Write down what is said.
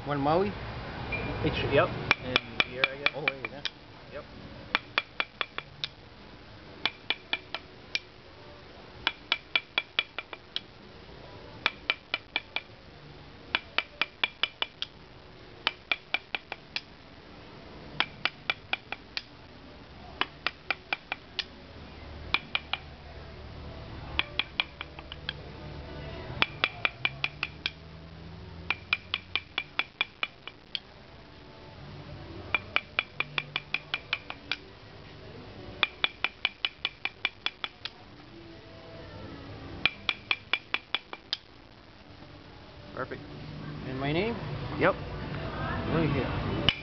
One Maui? Yep. And here, I guess. Oh, wait, huh? Yep. Perfect. And my name? Yep. Right here.